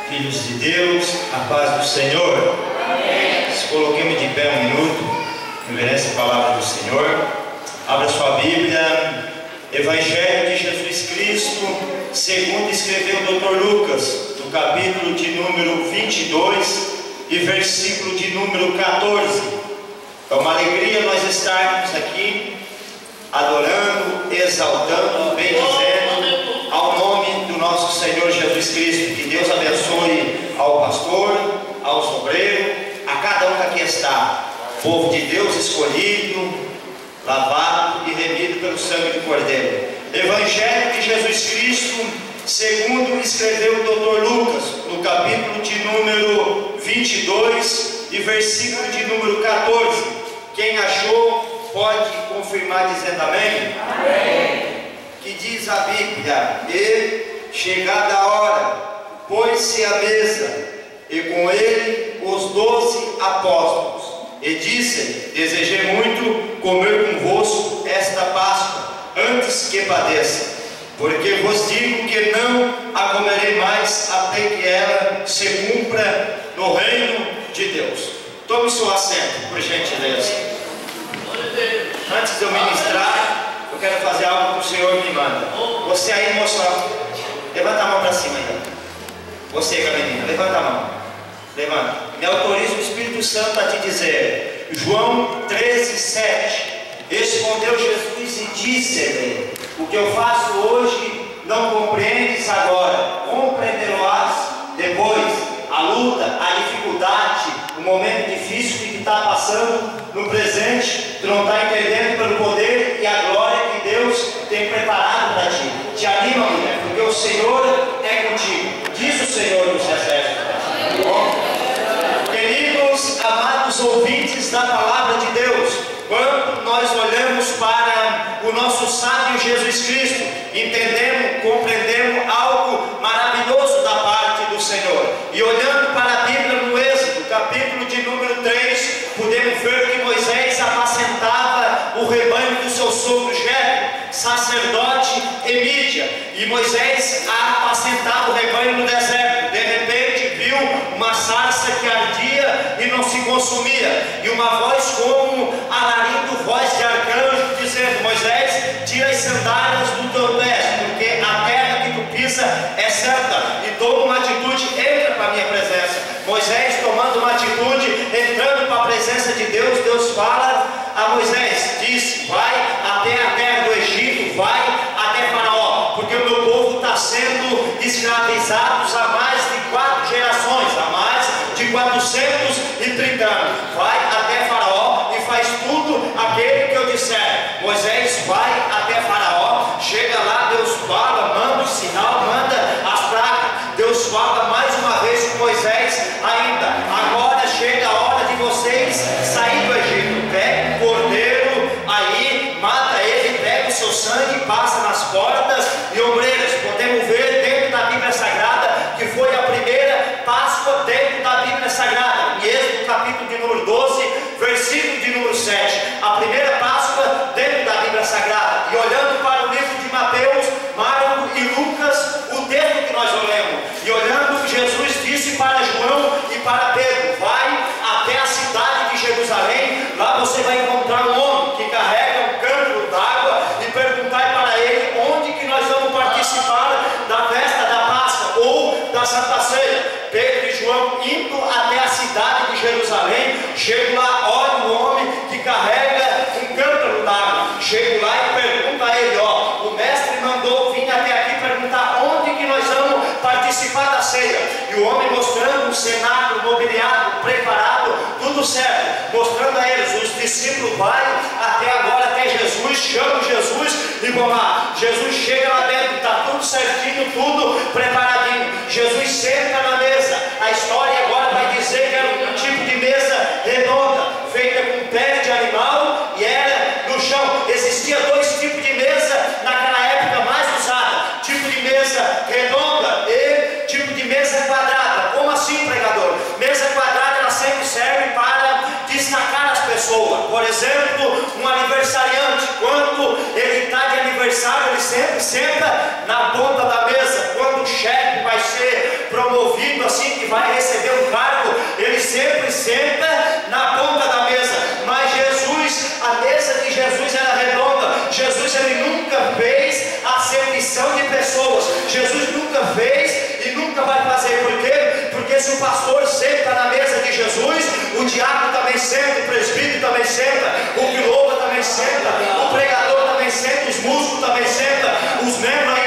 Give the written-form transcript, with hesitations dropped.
Filhos de Deus, a paz do Senhor. Amém. Se coloquemos de pé um minuto, reverência a palavra do Senhor. Abra sua Bíblia, Evangelho de Jesus Cristo, segundo escreveu o Dr. Lucas, no capítulo de número 22 e versículo de número 14. É uma alegria nós estarmos aqui adorando, exaltando, bendizendo ao nome do nosso Senhor Jesus Cristo. Que Deus abençoe ao pastor, aos obreiros, a cada um que aqui está, povo de Deus escolhido, lavado e remido pelo sangue do Cordeiro. Evangelho de Jesus Cristo, segundo escreveu o Dr. Lucas, no capítulo de número 22 e versículo de número 14. Quem achou pode confirmar dizendo amém? Amém. Que diz a Bíblia: e chegada a hora, pôs-se à mesa, e com ele os 12 apóstolos, e disse: desejei muito comer convosco esta Páscoa, antes que padeça, porque vos digo que não a comerei mais, até que ela se cumpra no reino de Deus. Tome seu assento, por gentileza. Antes de eu ministrar, eu quero fazer algo que o Senhor me manda. Você aí, moço, levanta a mão para cima ainda. Você, menina, levanta a mão. Levanta. Me autoriza o Espírito Santo a te dizer. João 13:7. Respondeu Jesus e disse-lhe: o que eu faço hoje não compreendes agora, compreenderás depois. A luta, a dificuldade, o momento difícil que está passando no presente, tu não está entendendo pelo poder e a glória que Deus tem preparado para ti. Te anima, mulher, porque o Senhor é contigo, diz o Senhor dos Exércitos. Queridos, amados ouvintes da palavra de Deus, quando nós olhamos para o nosso sábio Jesus Cristo, entendemos, compreendemos algo maravilhoso da parte do Senhor. E olhando para a Bíblia no Êxodo, capítulo de número 3, podemos ver que Moisés apacentava o rebanho do seu sogro Jetro, sacerdote e Mídia, e Moisés apacentava o rebanho no deserto. De repente viu uma sarça que ardia e não se consumia, e uma voz como alarido, voz de arcanjo, dizendo: Moisés, tira as sandálias do teu pé, porque a terra que tu pisa é santa. E toma uma atitude, entra para a minha presença. Moisés, tomando uma atitude, entrando para a presença de Deus, Deus fala a Moisés, diz: vai até a terra do Egito, vai até Faraó, porque o meu povo está sendo escravizado há mais de 4 gerações, há mais de 430 anos. Vai até Faraó e faz tudo aquele que eu disser. Moisés vai até Faraó, chega lá, Deus fala, manda o sinal, manda as pragas. Deus fala mais uma vez com Moisés ainda: agora chega a hora de vocês sair do Egito. Pega um cordeiro aí, mata ele, pega o seu sangue, passa nas portas e ombreiras. Podemos ver dentro da Bíblia Sagrada que foi a primeira Páscoa dentro da Bíblia Sagrada. Em Êxodo capítulo de número 12, versículo de número 7. A primeira Páscoa dentro da Bíblia Sagrada. E olhando para o livro de Mateus, Marcos e Lucas, o texto que nós olhamos, e olhando, Jesus disse para João e para Pedro: vai até a cidade de Jerusalém, lá você vai encontrar um homem que carrega um cântaro d'água, e perguntai para ele onde que nós vamos participar da festa da Páscoa ou da Santa Ceia. Pedro e João indo até a cidade de Jerusalém, chego lá, olha o homem que carrega um cântaro d'água, chego lá e pergunto a ele: ó, o mestre mandou vir até aqui perguntar onde que nós vamos participar da ceia. E o homem mostrando um cenário mobiliado, preparado, tudo certo, mostrando a eles. Os discípulos vai até agora até Jesus, chamam Jesus e vão lá. Jesus chega lá dentro, está tudo certinho, tudo preparadinho. Jesus senta na mesa. A história agora vai dizer que era um tipo de mesa redonda, feita com pele de animal, e era no chão. Existia 2 tipos de mesa naquela época mais usada: tipo de mesa redonda e tipo de mesa quadrada. Como assim, pregador? Mesa quadrada, ela sempre serve para destacar as pessoas. Por exemplo, um aniversariante, quando ele está de aniversário, ele sempre senta na ponta da mesa. Quando o chefe vai ser promovido assim, vai receber um cargo, ele sempre senta na ponta da mesa. Mas Jesus, a mesa de Jesus era redonda. Jesus, ele nunca fez acepção de pessoas. Jesus nunca fez e nunca vai fazer. Por quê? Porque se o pastor senta na mesa de Jesus, o diácono também senta, o presbítero também senta, o piloto também senta, o pregador também senta, os músicos também sentam, os membros